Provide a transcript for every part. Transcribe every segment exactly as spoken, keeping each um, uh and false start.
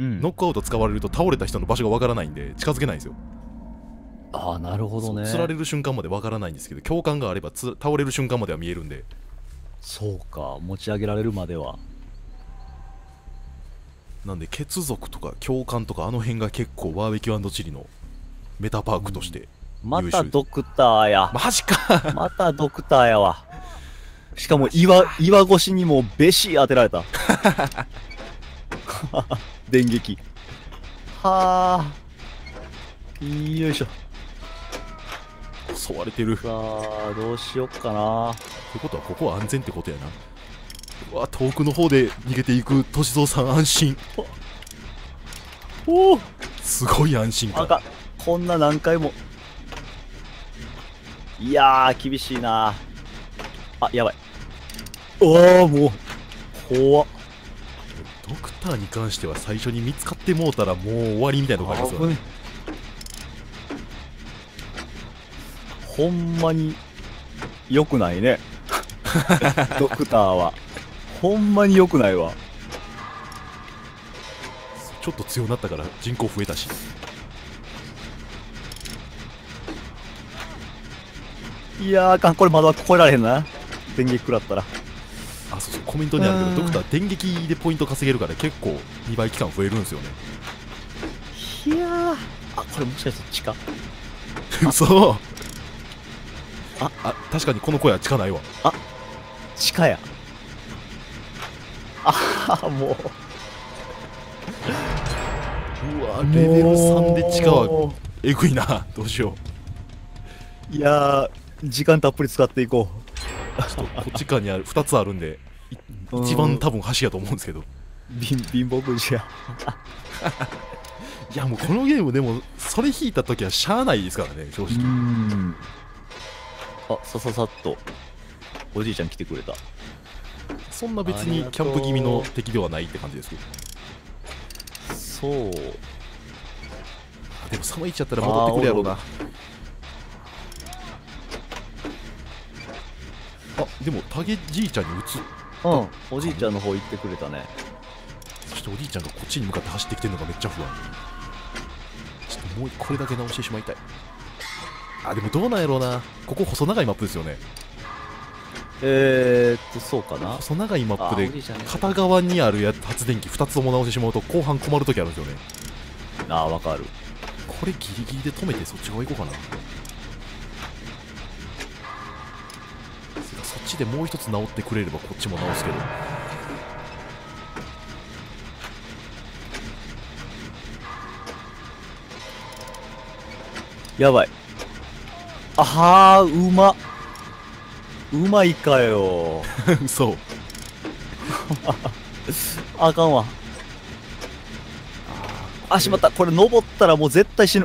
うん、 ノックアウト使われると倒れた人の場所がわからないんで近づけないんですよ。 ああ、なるほどね。 釣られる瞬間までわからないんですけど、教官があればつ倒れる瞬間までは見えるんで。 そうか、持ち上げられるまでは。 なんで血族とか教官とかあの辺が結構バーベキュー&チリのメタパークとして、 うん、またドクターや。 マジかまたドクターやわ。しかも岩岩越しにもべし当てられた。電撃。はあ。よいしょ。 襲われてる。 さあ、どうしよっかな。 ってことはここは安全ってことやな。うわ、遠くの方で逃げていく歳三さん安心。 おお、 すごい安心感。 あかん、こんな何回も。いやー厳しいな。あ、やばい。おお、もう怖っ。 ドクターに関しては最初に見つかってもうたらもう終わりみたいなとこありますよね。 ほんまに良くないね。ドクターはほんまに良くないわ。 ちょっと強なったから人口増えたし。 いやー、あかん、これまだ超えられへんな、電撃食らったら。 あ、そうそう、コメントにあるけどドクター電撃でポイント稼げるから結構にばい期間増えるんですよね。 いやー、あ、これもしかして地下。 嘘。 ああ、確かにこの声は近ないわ。 あ、地下や。ああ、もううわ、レベルさんで地下はえぐいな。どうしよう。いやー、時間たっぷり使っていこう。ちょっとこっち側にあるふたつあるんで一番多分端やと思うんですけど。 貧貧乏くじや。 いやもうこのゲームでもそれ引いた時はしゃあないですからね、正直。 うん、あ、さささっとおじいちゃん来てくれた。 そんな別にキャンプ気味の敵ではないって感じですけど。 そう。 あ、でも寒いっちゃったら戻ってくるやろうな。あ、でもタゲじいちゃんに移っうん、おじいちゃんの方行ってくれたね。 そしておじいちゃんがこっちに向かって走ってきてるのがめっちゃ不安。ちょっともうこれだけ直してしまいたい。あ、でもどうなんやろうな。ここ細長いマップですよね。 えーっと、そうかな。 細長いマップであ、 片側にあるや発電機ふたつとも直してしまうと後半困るときあるんですよね。 ああ、わかる。 これギリギリで止めてそっち側行こうかな。そっちでもう一つ直ってくれればこっちも直すけど。 やばい。あはー、うま。うまいかよ。 嘘。 あかんわ。あ、しまった。これ登ったらもう絶対死ぬ。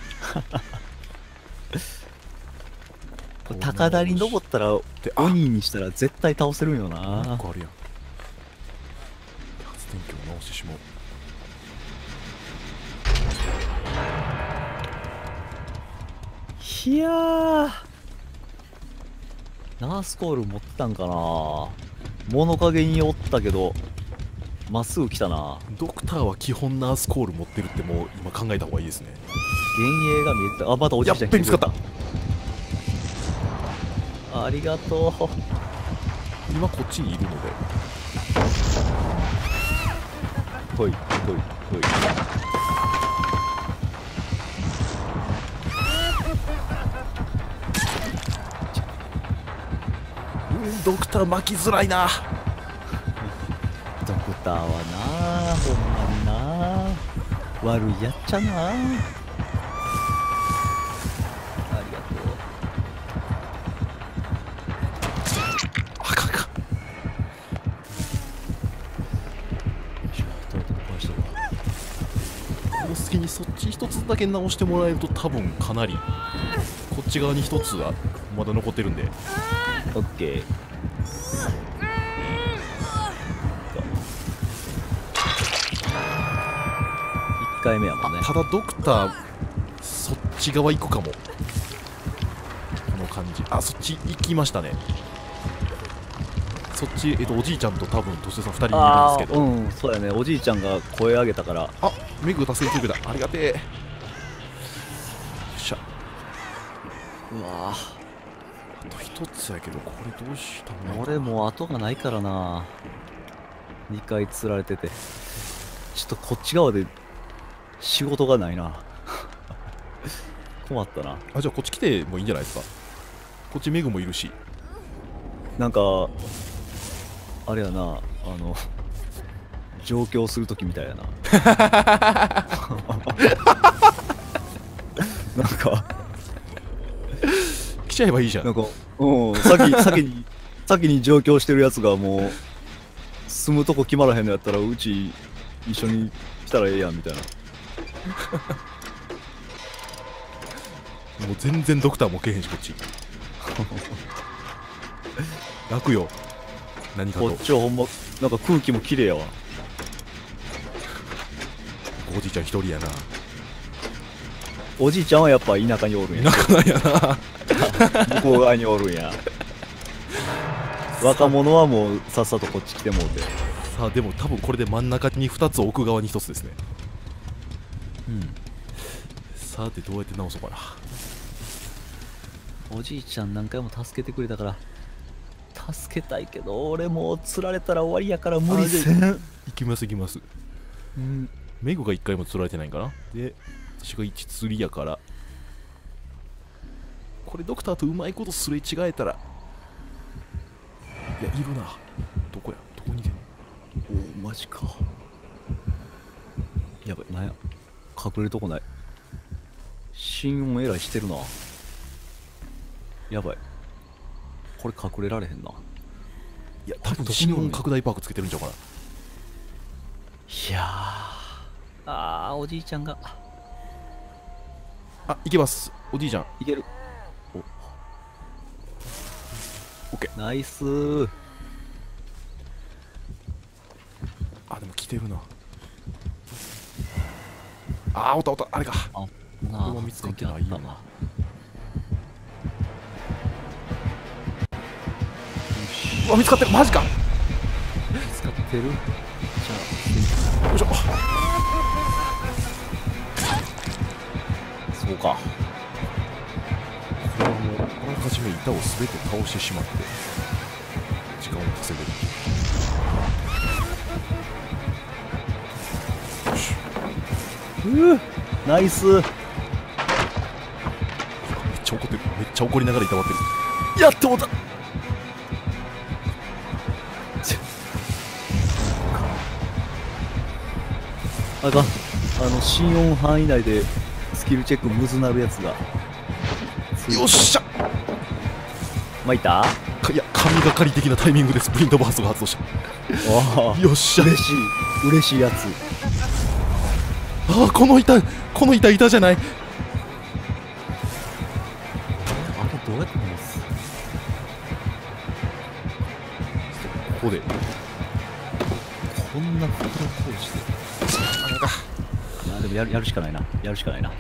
高台に登ったら鬼にしたら絶対倒せるんよな。 なんかあるやん。発電機を直してしまう。 いやー、ナースコール持ってたんかな。物陰におったけどまっすぐ来たな。 ドクターは基本ナースコール持ってるってもう今考えた方がいいですね。 幻影が見えてた。あ、またおじいちゃんやっべ見つかった。 ありがとう。 今こっちにいるのでほいほいほい。 ドクター巻きづらいな。 ドクターはな、ほんまにな悪いやっちゃな。ありがとう。 あかんかん。この隙にそっち一つだけ直してもらえると多分かなりこっち側に一つはまだ残ってるんで。 オッケー。いっかいめやもんね。 ただドクターそっち側行くかも。この感じ。あ、そっち行きましたね。 そっち、えっと、おじいちゃんと多分年さんふたりいるんあですけど、 あうんそうやね、おじいちゃんが声上げたから。 あ、メグが助けてくれた。ありがてえ。よっしゃ。 うわあと一つやけど、これどうしたの？ 俺もう後がないからな。にかい釣られてて、ちょっとこっち側で仕事がないな。困ったな。 あ、じゃあこっち来てもいいんじゃないですか。こっちメグもいるし。 なんかあれやな、あの上京するときみたいやな。なんか来ちゃえばいいじゃん。 なんかうん先先に先に上京してるやつがもう住むとこ決まらへんのやったらうち一緒に来たらええやんみたいな。 もう全然ドクターもけえへんし、こっち。楽よ。何かと。 こっちはほんまなんか空気も綺麗やわ。 おじいちゃん一人やな。 おじいちゃんはやっぱ田舎におるんや。 田舎なんやな。 向こう側におるんや。若者はもうさっさとこっち来てもうて。 さあ、でも多分これで真ん中にふたつ、奥側にひとつですね。 うんさてどうやって直そうかな。 おじいちゃん何回も助けてくれたから助けたいけど、俺もう釣られたら終わりやから無理せん。 行きます行きます。 うん、 メグがいっかいも釣られてないんかな。で私がいち釣りやから、これドクターとうまいことすれ違えたら。いや、いるな。どこや、どこにいてんの。 おおマジか。やばい、なんや隠れるとこない。心音えらいしてるな。やばい、これ隠れられへんな。 いや、多分心音拡大パークつけてるんちゃうかな。 いやー、あーおじいちゃんがあ、いけます。おじいちゃんいける。おオッケー。 ナイスー。 あ、でも来てるな。あー、おったおった、あれか。 あこれも見つかってないよな。うわ、見つかってる。マジか。 見つかってる。じゃよいしょ。 あそうか。 これはもうあらかじめ板を全て倒してしまって時間を稼げる。よし。 うーナイス。 めっちゃ怒ってる。めっちゃ怒りながら板割ってる。 やっともた。あかん、あの心音範囲内でスキルチェックむずなるやつが。 よっしゃ。 まあ、いた。 かいや、神がかり的なタイミングでスプリントバーストが発動した。 ああよっしゃ。 嬉しい嬉しいやつ。 ああ、この板、この板板じゃない。 あれどうやって直す。 ここでこんな袋通してああでもやるやるしかないな。やるしかないな。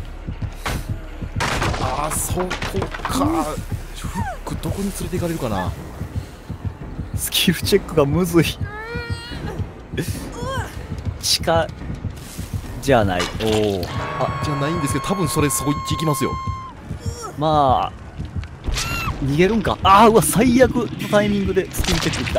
ああ、そこか。フックどこに連れて行かれるかな。 スキルチェックがむずい。地下じゃない。おお、 あ、じゃないんですけど、多分それそこっち行きますよ。 まあ逃げるんか。ああうわ最悪のタイミングでスキルチェックきた。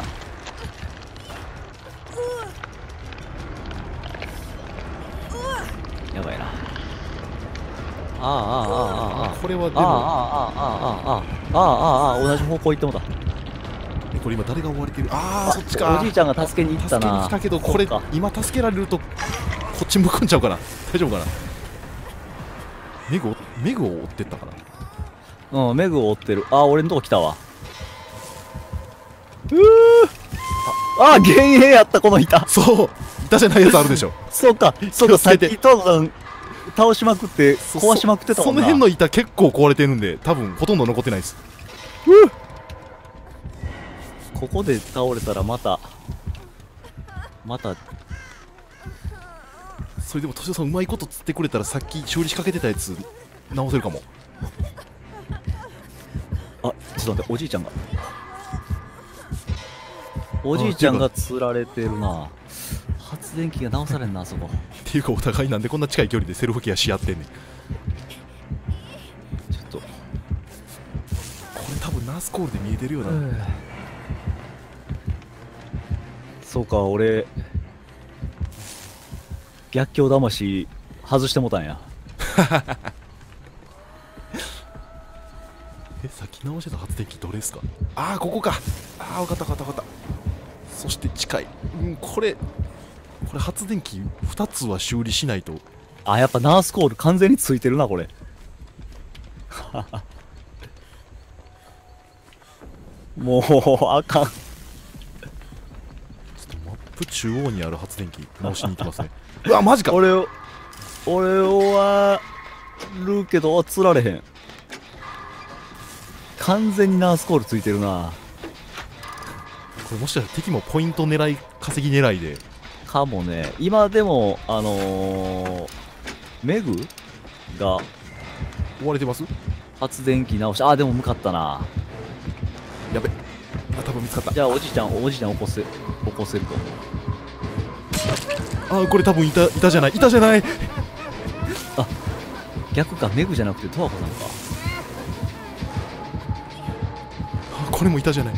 やばいな。ああああああああこれはでも、 あああああああああああ同じ方向行ってもだ。 えこれ今誰が追われてる。ああ、そっちか。 おじいちゃんが助けに行った助けにな。 来たけど、これそっか今助けられるとこっち向くんちゃうかな。大丈夫かな。メグをメグを追ってったかな。 うん、メグを追ってる。あ、俺のとこ来たわ。うーあ、あ、幻影やった、この板。 そう、板じゃないやつあるでしょ。 そうか、そうか、さっ気をつけてきトワコさん倒しまくって、壊しまくってたもんな。 その辺の板結構壊れてるんで、多分ほとんど残ってないです。 ここで倒れたらまた、また、 それでも、敏夫さん、うまいこと釣ってくれたら、さっき修理しかけてたやつ、直せるかも。 あ、ちょっと待って、おじいちゃんが。 おじいちゃんが釣られてるな。発電機が直されんな、あそこ。 っていうかお互いなんでこんな近い距離でセルフケアし合ってんねん。こちょっとれ多分ナースコールで見えてるよな。 そうか、俺逆境魂外してもたんや。 え、先直してた発電機どれですか？ああ、ここか。ああ、分かった分かった分かった。そして近い。うん、これこれ発電機ふたつは修理しないと。 あ、やっぱナースコール完全についてるな、これ。もうあかん。 ちょっとマップ中央にある発電機直しに行きますね。うわ、マジか。 俺を俺はるけど釣られへん。完全にナースコールついてるな。 これもしかしたら敵もポイント狙い、稼ぎ狙いで。 かもね。今でもあのー、メグが追われてます？ 発電機直して、あ、でも向かったな。 やべ。あ、多分見つかった。 じゃあおじいちゃんおじいちゃん起こせ起こせると。 あ、これ多分いた、いたじゃない、いたじゃない。 あ、逆か、メグじゃなくて十和子さんか。 あ、これもいたじゃない。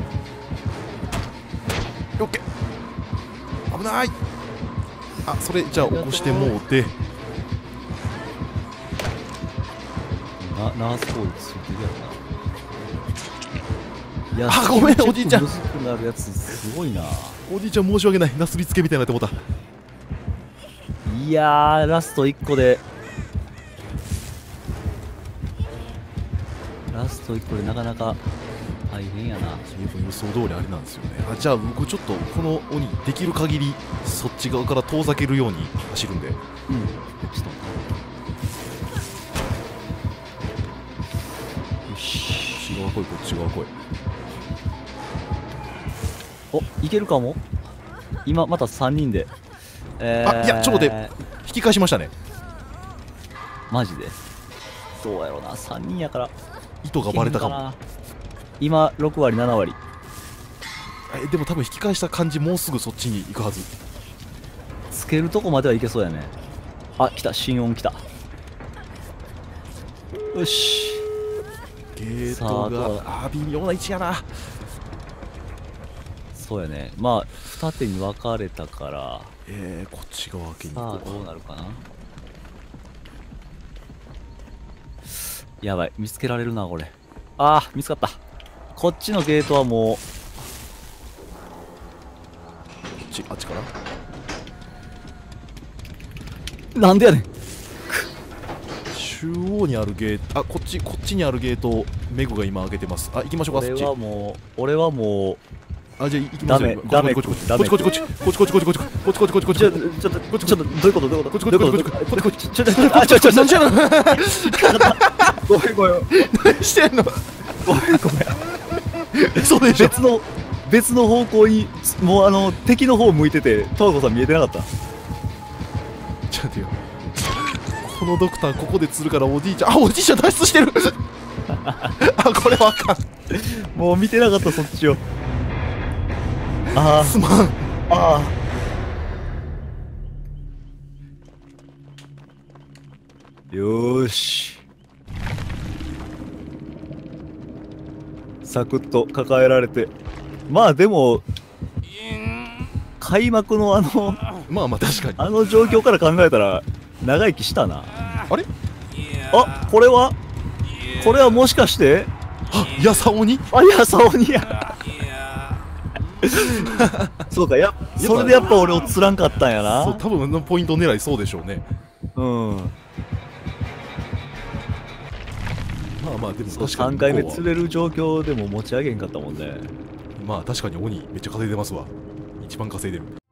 オッケー。危ない。あ、それじゃあ起こしてもうて。 なナースコールついてるやろな。いや、 あ、ごめんおじいちゃん。 むずくなるやつすごいな。 おじいちゃん申し訳ない。なすりつけみたいになってもうた。 いやー、ラストいっこでラストいっこでなかなか大変やな。 十分予想通りあれなんですよね。あ、じゃあ僕ちょっとこの鬼できる限りそっち側から遠ざけるように走るんで。 うん、ちょっとよし、 こっち側来い、こっち側来い。 お、いけるかも。今またさんにんで、えー、 あ、いやちょっと待って、引き返しましたね。 マジでどうやろうな、さんにんやから意図がバレたかも。 今ろくわりななわり。 え、でも多分引き返した感じ、もうすぐそっちに行くはず。 つけるとこまではいけそうやね。あ、来た、心音来た。よし、 ゲーさあトどうだ。 が、あー、微妙な位置やな。 そうやね。まあ二手に分かれたから、 えー、こっち側開けにさあ行こうか。 どうなるかな。やばい、見つけられるなこれ。あー、見つかった。こっちのゲートはもこっち、あっちからう、なんでやねん。 中央にあるゲート、あ、こっち、こっちにあるゲートをメグが今開けてます。あ、行きましょうか、そっち。 俺はもう俺はもうあ、じゃあ行きますよ。 ダメダメこっちこっちダメこっちこっちこっちこっちこっちこっちこっちこっちこっちこっちちょこっちちょっとちょっとちょっとちょっとどういうことどういうことこっちこっちこっちこっちこっちちょちょちょちょあちょちょちょちょごめんごめん何してんの。 ごめんごめん。 そうでしょ。 別の別の方向にもうあの敵の方向いてて十和子さん見えてなかった。 ちょっと待ってよ。このドクターここで釣るからおじいちゃん、あ、おじいちゃん脱出してる。あ、これはあかん。 もう見てなかったそっちを。あすまん。 あああよーし、サクッと抱えられて、まあでも開幕のあのまあまあ確かに。 あの状況から考えたら長生きしたな。 あれ、 あ、これはこれはもしかしてあ、やさおに。 あ、いや、サオニや。そうか、やそれでやっぱ俺を釣らんかったんやそう、 な。 多分のポイント狙いそうでしょうね。 うん。 まあまあでもそう、 確かにさんかいめ向こうは釣れる状況でも持ち上げんかったもんね。 まあ確かに鬼めっちゃ稼いでますわ。一番稼いでる。